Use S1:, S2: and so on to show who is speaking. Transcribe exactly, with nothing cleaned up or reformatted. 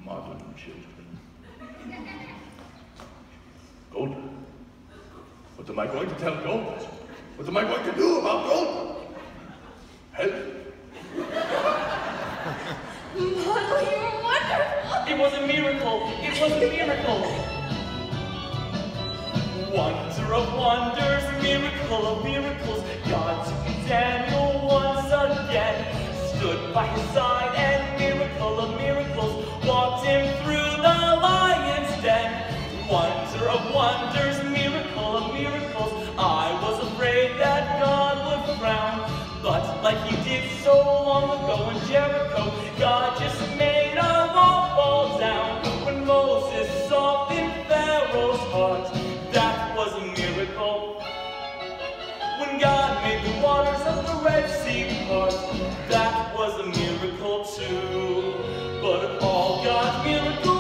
S1: my little children. Golda. What am I going to tell Golda? What am I going to do about Golda? Help me.
S2: Mother, you were wonderful.
S3: It was a miracle. It was a miracle. Wonder of wonders, miracle of miracles. God took Daniel once again, stood by his side, and miracle of miracles, walked him through the lion's den. Wonder of wonders, miracle of miracles. I was afraid that God would frown, but like he did so long ago in Jericho, God just made a wall fall down. When Moses softened Pharaoh's heart, that was a miracle. When God made the waters of the Red Sea part, that was a miracle too. But of all God's miracles,